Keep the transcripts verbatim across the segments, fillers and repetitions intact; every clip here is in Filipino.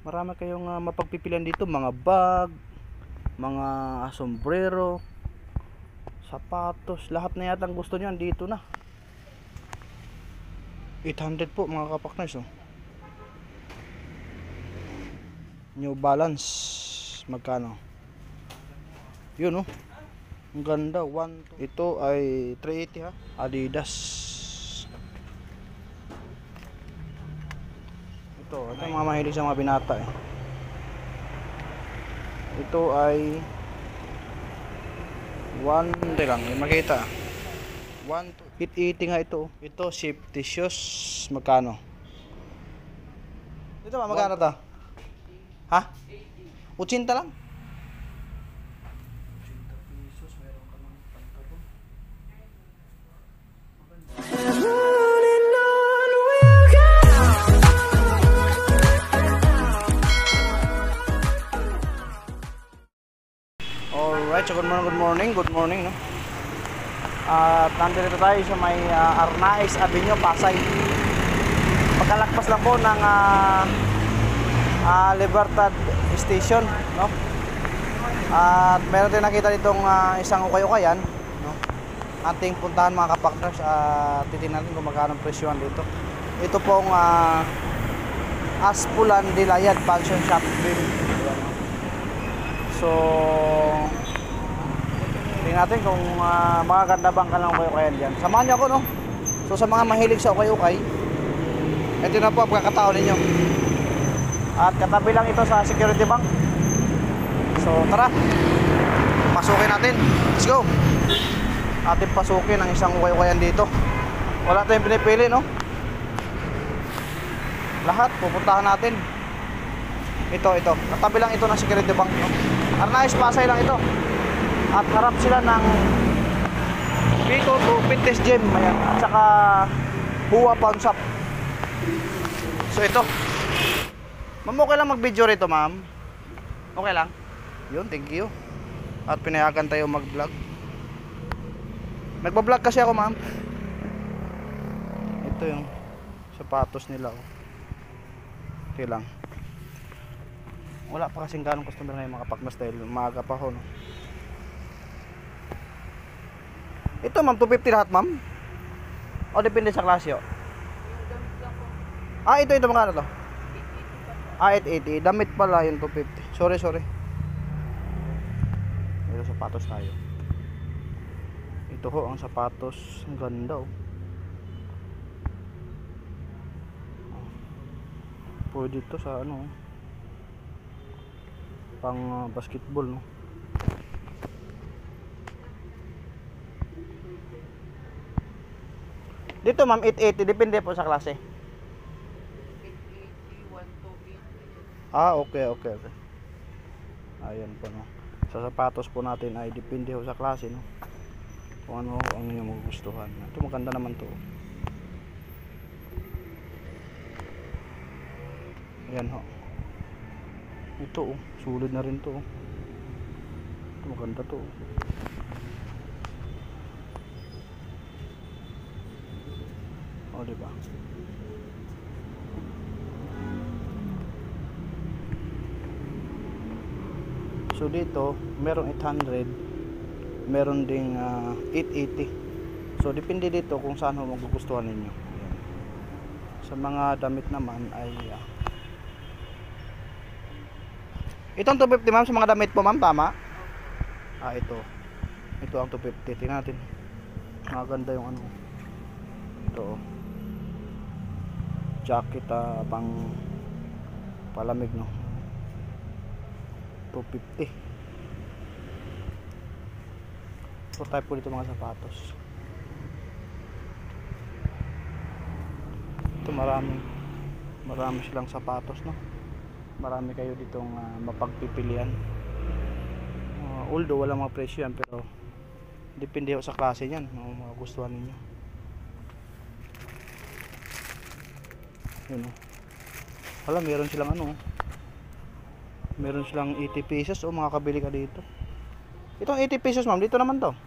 Marami kayong uh, mapagpipilian dito, mga bag, mga sombrero, sapatos, lahat na yata ang gusto niyo dito na. eight hundred po mga kapakners, oh. New Balance magkano? Yun, oh. Ang ganda, one. Ito ay three eighty ha. Adidas. Ito, ito yung mga mahilig sa mga binata eh. Ito ay one, hindi lang, makita. one, eight eighty nga ito. Ito, safety shoes, magkano? Ito ba, magkano to? Ha? eighty lang? Alright, so good morning, good morning, good morning, no? At uh, nandito tayo sa may uh, Arnaiz Avenue, Pasay. Pagkalakpas lang po ng uh, uh, Libertad Station, no? At uh, meron din nakita ditong uh, isang ukay-ukayan, no? Ating puntahan mga kapakners at uh, titingnan natin kung magkano presyohan dito. Ito pong uh, Aspulan Dilayad Function Shop. So tingnan natin kung uh, makaganda bang kalang ukay-ukayan dyan. Samahan niyo ako, no? So sa mga mahilig sa ukay-ukay, ito na po ang pagkakataon ninyo. At katabi lang ito sa Security Bank. So tara, pasukin natin. Let's go. Atin pasukin ang isang ukay-ukayan dito. Wala tayong pinipili, no? Lahat pupuntahan natin. Ito, ito. Katabi lang ito ng Security Bank, no? Arnaiz, Pasay lang ito. At harap sila ng Pico to Fitness Gym. Ayan. At saka Huwa Pawn Shop. So ito. Ma'am, okay lang mag-video rito, ma'am? Okay lang? Yun, thank you. At pinayagan tayo mag-vlog. Nagba-vlog kasi ako, ma'am. Ito yung sapatos nila, oh. Okay lang. Wala pa kasing ganong customer ngayon mga kapakmas dahil maaga pa ho, no? Ito, ma'am, two fifty lahat, ma'am? O depende sa klase, oh? Ah, ito, ito, magkano to? Ah, eight eighty. Damit pala yung two fifty. Sorry, sorry. Ito, sapatos tayo. Ito ho, ang sapatos. Ang ganda, oh. Pwede ito sa ano, pang uh, basketball, no? Dito, ma'am, eight eighty. Depende po sa klase. Ah, okay, okay, okay. Ayan po, no? Sa sapatos po natin ay depende ho sa klase, no? Kung ano ang inyong magugustuhan. Ito maganda naman to. Ayan ho. Ito, oh, sulit na rin to. Ito maganda to. Oh, diba? So dito, merong eight hundred, meron ding uh, eight eighty. So depende dito kung saan ho magugustuhan ninyo. Ayan. Sa mga damit naman ay uh, itong two fifty, ma'am, sa mga damit po, ma'am, tama? Ah, ito. Ito ang two fifty. Tingnan natin. Maganda yung ano. Ito, oh. Jacket, uh, pang palamig, no? two fifty. So type po dito mga sapatos. Ito marami. Marami silang sapatos, no? Marami kayo ditong uh, mapagpipilian. Uh, although wala mga presyo yan, pero depende sa klase niyan, no, mga gustuhan ninyo. Yun, oh. Wala, meron silang ano, meron silang eighty pesos, o oh, makakabili ka dito. Itong eighty pesos, ma'am, dito naman to.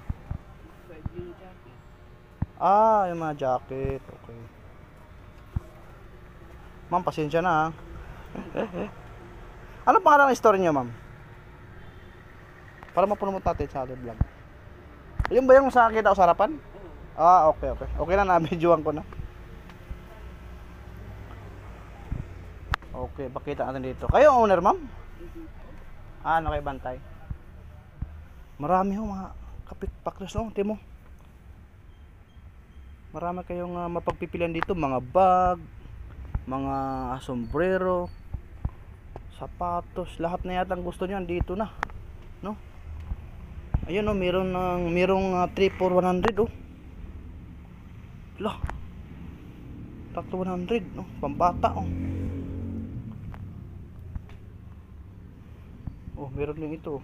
Ah, yung mga jacket. Okay. Ma'am, pasensya na, ha. Ano pangalan ng store niyo, ma'am? Para mapromote natin sa ating vlog. Yung ba yung sa kita ko sa harapan? Ah, okay, okay. Okay na, na-videoan ko na. Okay, pakita natin dito. Kayo ang owner, ma'am? Ah, ano kayo bantay? Marami ho mga kapitbackers, no? Timo. Marami kayong uh, mapagpipilian dito, mga bag, mga sombrero, sapatos, lahat na yata ang gusto niyo dito na, no? Ayun, no, meron ng merong uh, three for one hundred, oh. Lah. Tatlo one hundred, no? Pambata, oh. Oh, meron din ito.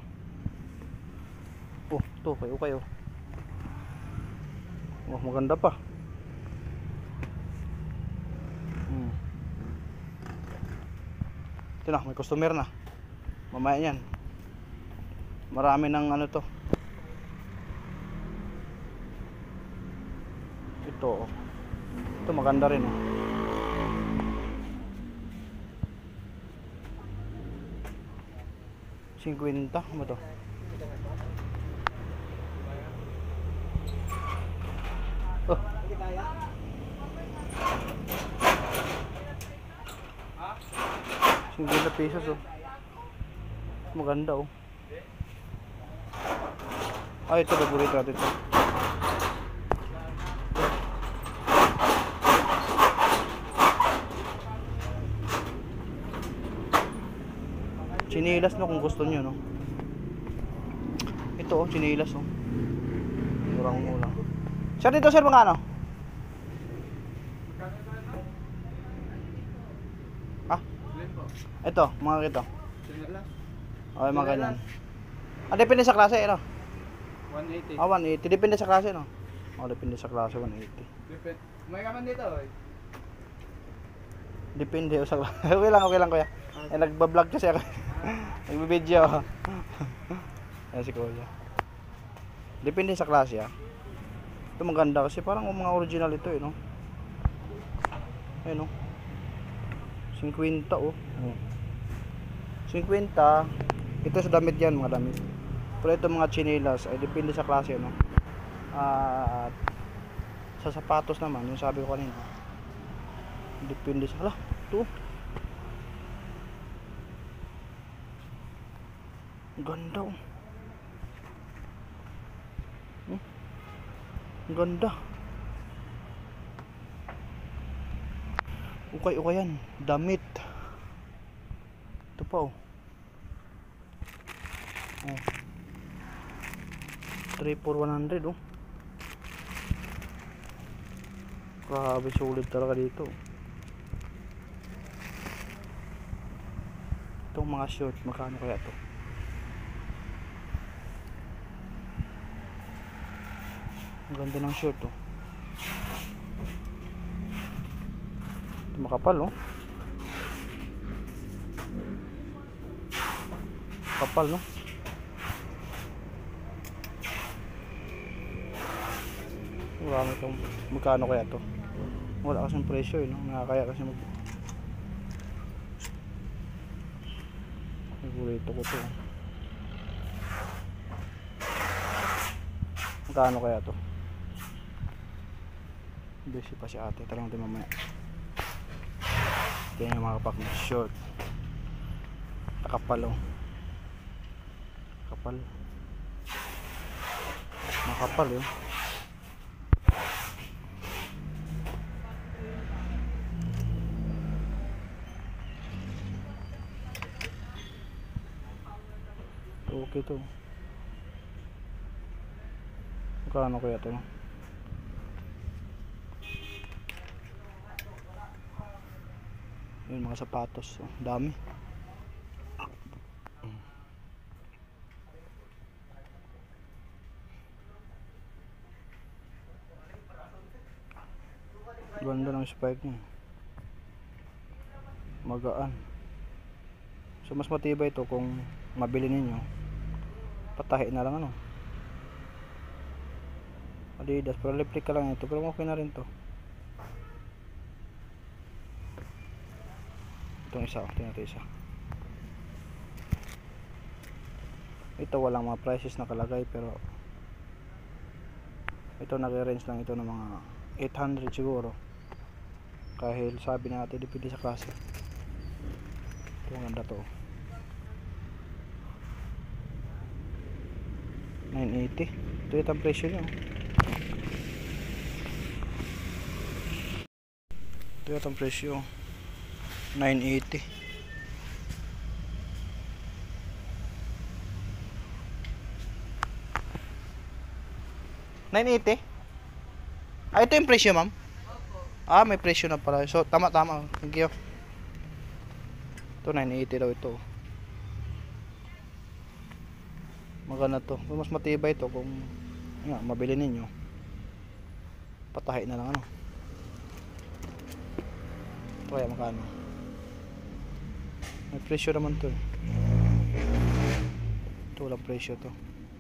Oh, to kayo kayo. Oh, maganda pa. Hmm. Ito na, may customer na. Mamaya yan. Marami ng ano to. Ito, oh. Ito maganda rin, oh. fifty, ano to? Oh. fifty pesos, oh. Maganda, oh. Ay, ito paborito natin ito. Chinilas, no, kung gusto niyo, no. Ito, oh, chinilas, oh. Murang-mura. Sir, dito, sir, mga ano? Ha? Ito, mga ito. Okay, mga ganyan. Ah, depende sa klase, no? one eighty. Ah, one eighty. Depende sa klase, no? Oh, depende sa klase, one eighty. Depende. May kaman dito, eh. Depende sa klase. Okay lang, okay lang, kuya. Eh, nagbablog kasi ako. Nagbibideo. Ayan si kuya. Depende sa klase, ah. Ito maganda kasi parang mga original ito, eh, no? Ayun, no? fifty, oh. Oh. fifty. Ito sa damit yan, mga damit. Pero ito mga chinelas ay depende sa klase, no? At uh, sa sapatos naman, yung sabi ko kanina, depende sa, hala, ito. Ganda, oh. Hmm? Ganda. Okay, okay yan. Damit. Ito pa, oh. Oh. three for one hundred, oh. Grabe, sulit talaga dito. Itong mga short, magkano kaya to? Ang ganda ng short, oh. Ito makapal, oh. Kapal, no? Marami itong, magkano kaya to? Wala kasing presyo, eh, no? Nakakaya kasi mag nagulito ko to. Magkano kaya to? Busy pa si ate, talang din mamaya. Ito yung mga kapak na short. Nakapal, oh. Kapal. Nakapal, eh. Okay to. Magkano kaya to? Yun, mga sapatos, oh. Dami. Ganda ng spike niya. Magaan. So mas matibay ito kung mabili ninyo. Patahi na lang, ano. Adidas, pero replica lang ito, pero okay na rin to. Itong isa, tingnan ito isa. Ito walang mga prices nakalagay, pero ito nag-range lang ito ng mga eight hundred siguro, kahil sabi natin depende sa klase. Ito maganda to, nine eighty. Ito yung presyo nyo. Ito yung presyo, nine eighty. nine eighty? Ah, ito yung presyo, ma'am? Ah, may presyo na pala. So, tama, tama. Thank you. Ito, nine eighty daw ito. Maganda to. Mas matibay ito kung nga, mabili ninyo. Patahi na lang ano. Ito kaya magkano? May presyo naman to eh. Ito walang presyo to.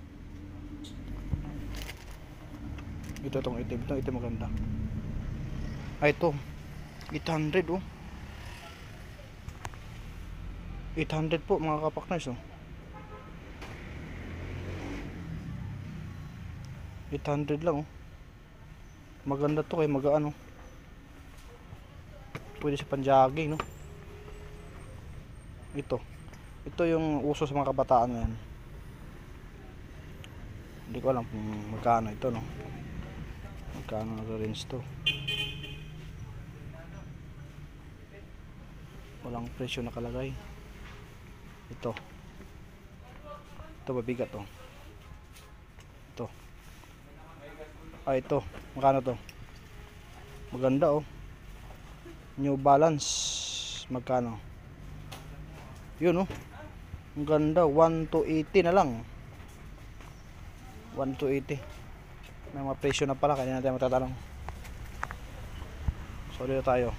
Ito itong itim. Ito itim maganda. Ah, ito eight hundred oh. eight hundred po mga kapakners oh. eight hundred lang oh. Maganda to kay magaan oh. Pwede sa panjogging no. Ito. Ito yung uso sa mga kabataan ngayon. Hindi ko alam kung magkano ito no. Magkano nag-range to. Walang presyo nakalagay. Ito. Ito mabigat oh. Ito. Ah, ito. Magkano to? Maganda oh. New Balance. Magkano? Yun oh. Ang ganda. one to eighty na lang. one to eighty. May mga presyo na pala. Kaya natin matatanong. So dito tayo.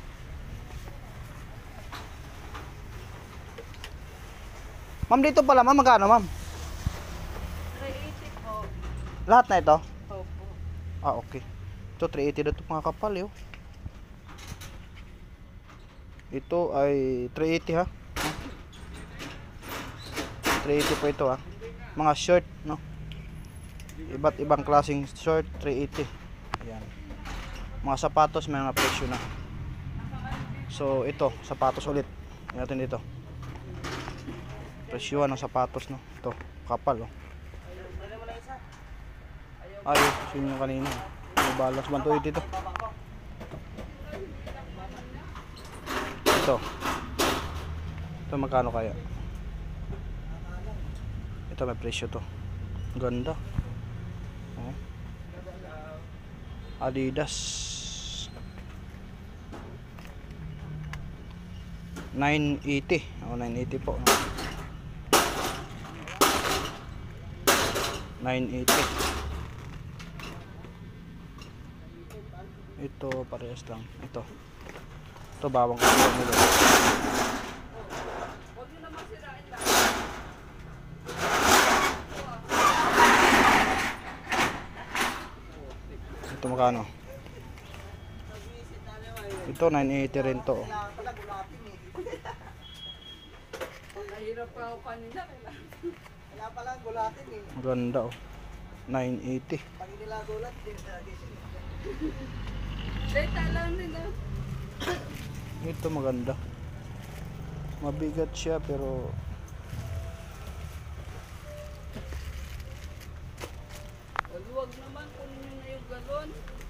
Ma'am, dito pala ma'am. Magkano ma'am? three eighty po. Lahat na ito? Opo. Ah, okay. Ito three eighty dito mga kapal eh. Oh. Ito ay three eighty ha. three eighty po ito ha. Mga shirt no. Iba't ibang klaseng shirt, three eighty. Ayan. Mga sapatos may mga presyo na. So ito, sapatos ulit. Tingnan natin dito. Presyo ng sapatos no. Ito, kapal oh. Ay, yun yung kanina. May balas one to eighty dito. Ito. Ito magkano kaya? Ito may presyo to. Ganda. Oh. Adidas. nine eighty. Oh, nine eighty po. nine eighty. Ito parehas lang. Ito. Ito bawang ko nila. Ito magkano? Ito nine eighty rin to. Nahirap pa ako kanina. Wala pa lang gulatin eh. Maganda oh. nine eighty. Pag nila gulat din sa gising. Data lang nila. Ito maganda. Mabigat siya pero Huwag naman kunin nyo na yung galon.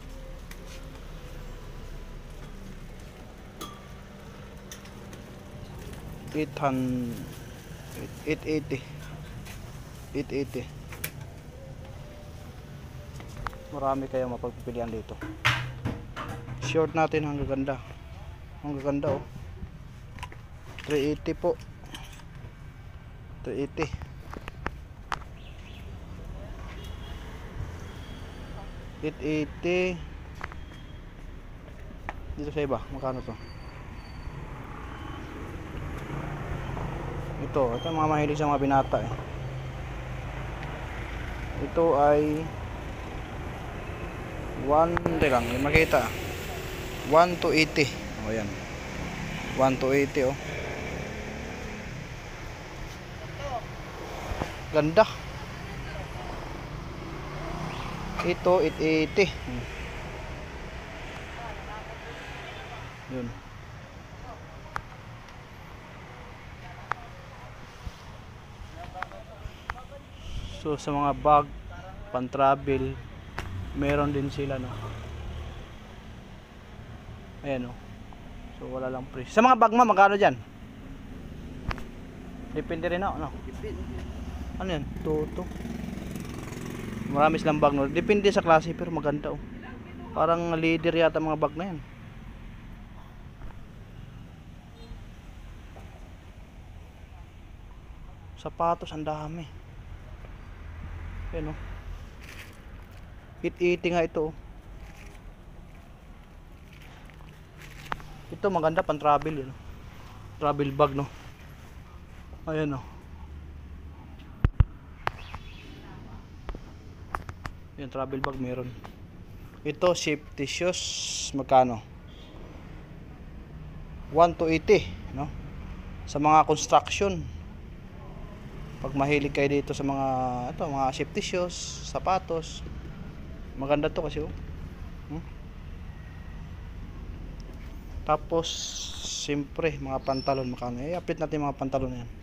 eight hundred eight eighty. eight eighty. Marami kaya mapagpipilian dito. Short natin ang gaganda. Ang gaganda oh. three eighty po. three eighty. eight eighty. Dito sa iba, magkano to? Ito, ito ang mga mahilig sa mga binata eh. Ito ay one, hindi lang, hindi makita. one to eighty. O yan. one to eighty oh. Ganda. Ito, eight eighty. Hmm. Yun. So sa mga bag, pan-travel, meron din sila, no. Ayan, no. So wala lang price. Sa mga bag mo, magkano diyan? Depende rin, no, no. Ano yan? Toto. Marami silang bag, no. Depende sa klase, pero maganda, oh. Parang leader yata mga bag na yan. Sapatos, ang dami. Ayan, oh. eight eighty nga ito, oh. Ito maganda pang travel, yun. Travel bag, no. Ayan, oh. Yung travel bag meron. Ito safety shoes, magkano? one to eighty, no? Sa mga construction. Pag mahilig kayo dito sa mga ito, mga safety shoes, sapatos. Maganda to kasi, oh. Hmm? Tapos siyempre mga pantalon, magkano? Eh, update natin mga pantalon yan.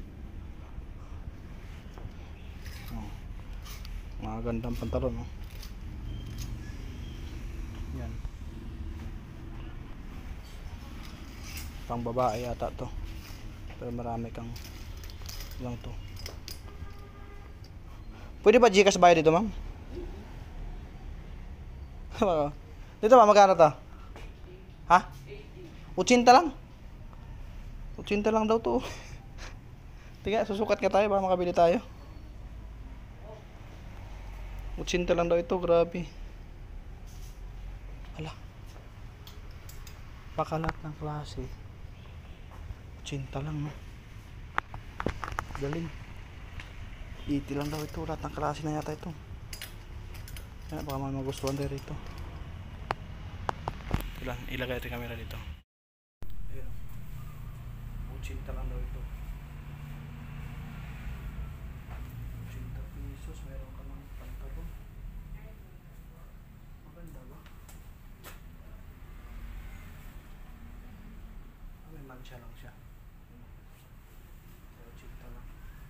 Oh. Mga gandang pantalon, oh. Yan. Pang babae yata to. Pero marami kang lang to. Pwede ba Gcash bayad dito, ma'am? Dito ba magkano to? Ha? eighty lang? eighty lang daw to. Tiga, susukat nga tayo para makabili tayo. eighty lang daw ito, grabe. Hala. Pakalat ng klase. eighty lang, no? Galing. eighty lang daw ito, lahat ng klase na yata ito. Kaya baka may magustuhan tayo rito. Ilan, ilagay natin camera dito. Ayun, eighty lang daw ito. eighty pesos, meron ka ng pantalon. Maganda ba? May mancha lang siya. eighty lang.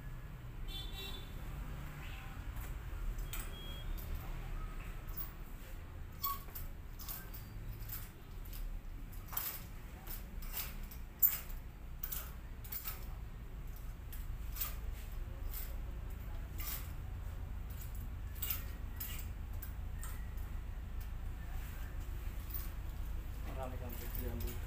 Marami kang pagkilihan dito.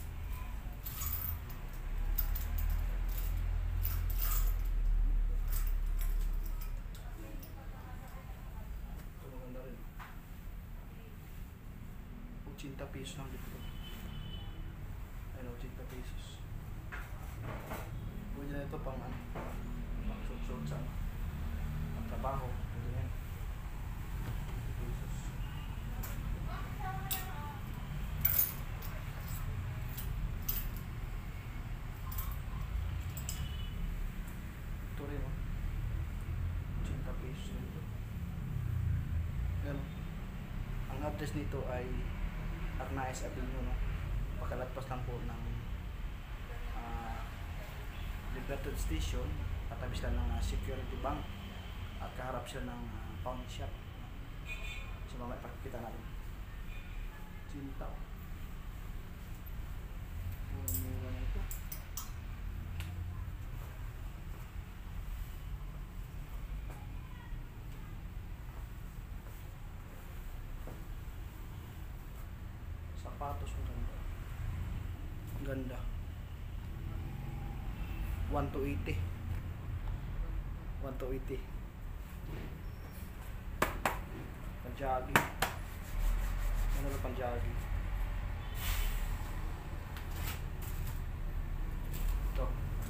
Ito maganda rin. eighty pesos lang dito. Ayun, eighty pesos. Pwede na ito pang ano, pang short-short sa ano, pang trabaho. Pwede na yan. eighty pesos. Ito rin, oh. eighty pesos nito. Pero ang address nito ay Arnaiz Avenue, no? Pagkalagpas lang po ng uh, Libertad Station, katabi sila ng uh, Security Bank at kaharap sila ng uh, pawn shop. So mamaya pakikita natin. Cinta. Ano mura na ito? Sapatos ang ganda. Ang ganda. one to eighty. one to eighty. Panjagi. Ano na panjagi? Ito.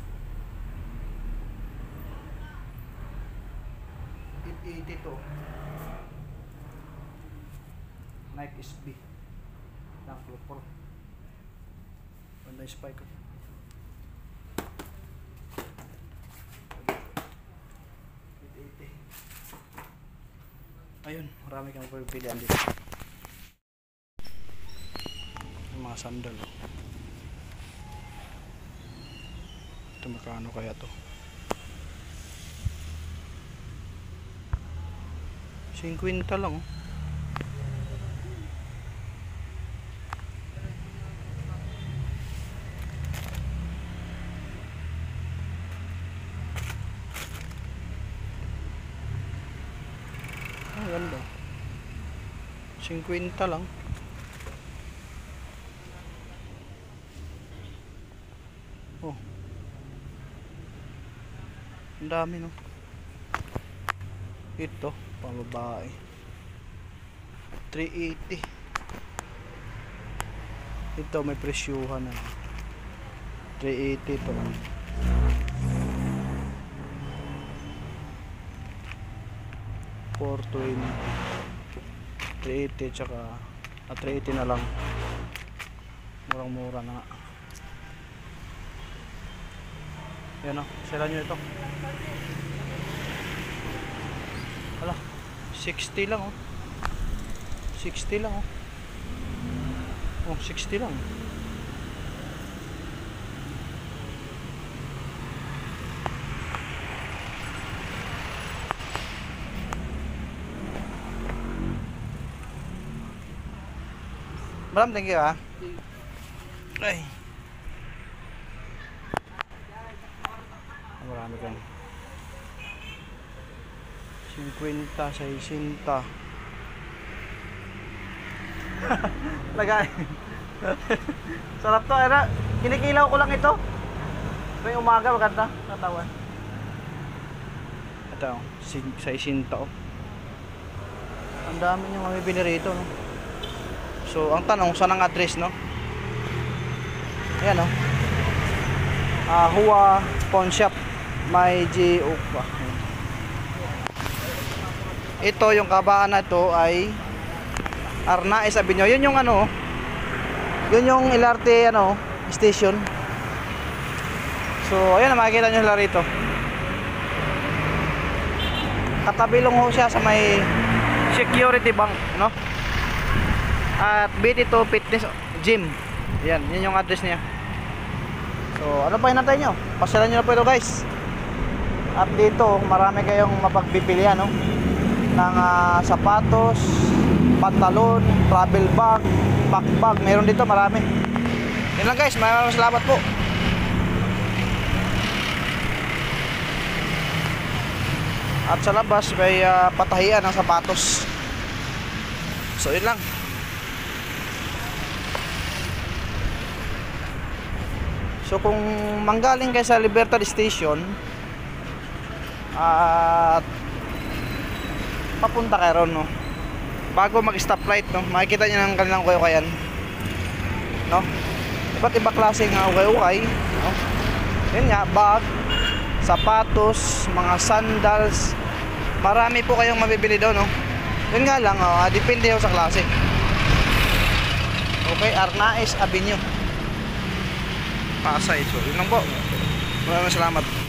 eight eighty to. Nike S B. Ng Flopor. Ganda yung spike ko. eight eighty. Ayun. Marami kang pipilian dito. Yung mga sandal. Oh. Ito magkano kaya to? fifty lang oh. Ang ganda. fifty lang. Oh. Ang dami no. Ito, pambabae. three eighty. Ito may presyuhan na. three eighty ito lang. four twenty. three eighty tsaka ah, three eighty na lang. Murang mura na nga. Yan o, sila nyo ito. Wala, sixty lang oh. sixty lang oh. Oh, sixty lang. Maram, thank you ah. Ay. Marami kan. fifty, sixty. Lagay. Sarap to, era. Kinikilaw ko lang ito. May umaga maganda, katawan. Ito, sixty oh. Ang dami niyong mamibili rito, no. So, ang tanong, saan ang address, no? Ayan, no. Ah, Hua Pawn Shop. May G O pa. Ito, yung kabaan na ito ay Arnaiz Avenue. Yun yung ano, yun yung L R T ano, station. So, ayan, makikita nyo sila rito. Katabi lang ho siya sa may Security Bank, no? At B T two Fitness Gym. Yan, yun yung address niya. So, ano pa hinantay nyo? Pasyalan nyo na po ito guys. At dito, marami kayong mapagpipilian, no? Ng uh, sapatos, pantalon, travel bag, backbag. Meron dito, marami. Yan lang guys, maraming salamat po. At sa labas, may uh, patahian ng sapatos. So, yun lang. So kung manggaling kayo sa Libertad Station at papunta kayo ron, no, bago mag stoplight, no, makikita nyo ng kanilang ukay-ukayan, no, iba't iba klaseng uh, ukay-ukay, no? Yun nga, bag, sapatos, mga sandals, marami po kayong mabibili doon, no. Yun nga lang, uh, depende sa klase. Okay, Arnaiz Avenue, Pasay. So, yun lang po. Maraming salamat.